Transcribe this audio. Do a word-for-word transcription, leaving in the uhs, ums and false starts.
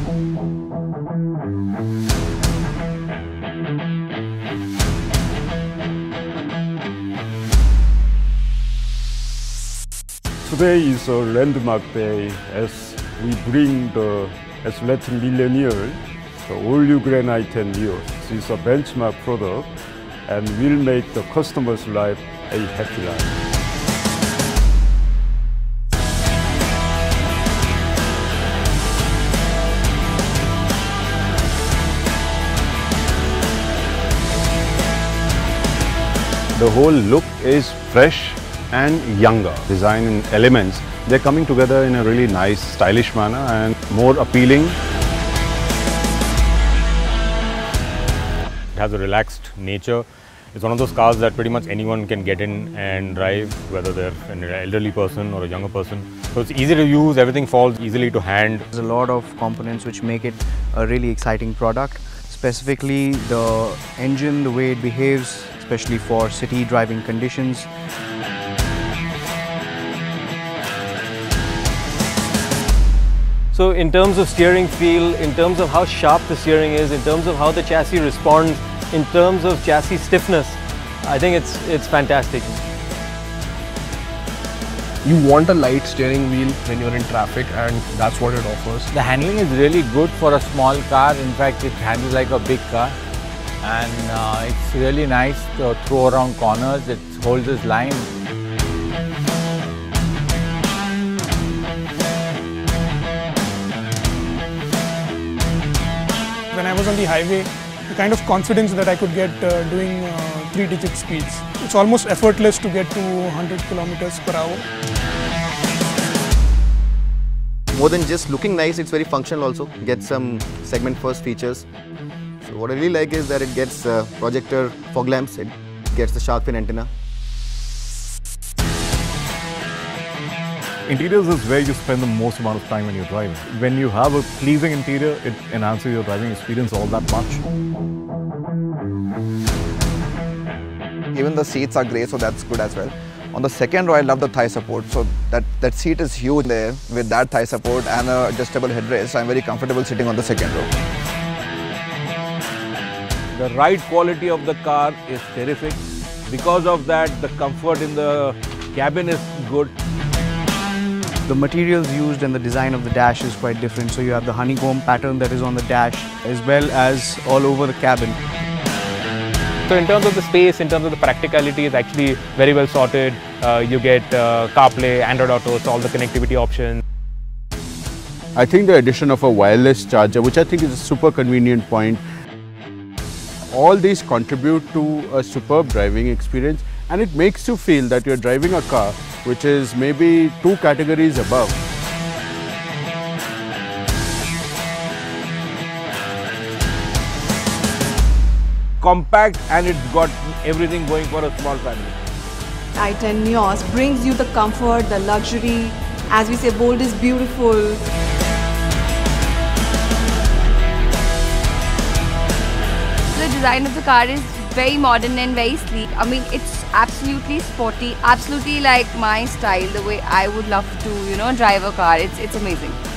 Today is a landmark day as we bring the S Latin Millennial, the all-new Grand i ten Neo. This is a benchmark product and will make the customer's life a happy life. The whole look is fresh and younger. Design and elements, they're coming together in a really nice, stylish manner and more appealing. It has a relaxed nature. It's one of those cars that pretty much anyone can get in and drive, whether they're an elderly person or a younger person. So it's easy to use, everything falls easily to hand. There's a lot of components which make it a really exciting product. Specifically the engine, the way it behaves, especially for city driving conditions. So in terms of steering feel, in terms of how sharp the steering is, in terms of how the chassis responds, in terms of chassis stiffness, I think it's, it's fantastic. You want a light steering wheel when you're in traffic, and that's what it offers. The handling is really good for a small car. In fact, it handles like a big car. And uh, it's really nice to throw around corners. It holds its line. When I was on the highway, the kind of confidence that I could get uh, doing uh, three-digit speeds. It's almost effortless to get to one hundred kilometers per hour. More than just looking nice, it's very functional also. Gets some segment first features. So what I really like is that it gets uh, projector fog lamps, it gets the shark fin antenna. Interiors is where you spend the most amount of time when you're driving. When you have a pleasing interior, it enhances your driving experience all that much. Even the seats are grey, so that's good as well. On the second row, I love the thigh support. So that, that seat is huge there with that thigh support and an adjustable headrest. I'm very comfortable sitting on the second row. The ride quality of the car is terrific. Because of that, the comfort in the cabin is good. The materials used and the design of the dash is quite different. So you have the honeycomb pattern that is on the dash as well as all over the cabin. So in terms of the space, in terms of the practicality, it's actually very well sorted. Uh, you get uh, CarPlay, Android Auto, so all the connectivity options. I think the addition of a wireless charger, which I think is a super convenient point, all these contribute to a superb driving experience, and it makes you feel that you're driving a car which is maybe two categories above. Compact, and it's got everything going for a small family. i ten Neos brings you the comfort, the luxury. As we say, bold is beautiful. The design of the car is very modern and very sleek. I mean, it's absolutely sporty, absolutely like my style, the way I would love to, you know, drive a car. It's, it's amazing.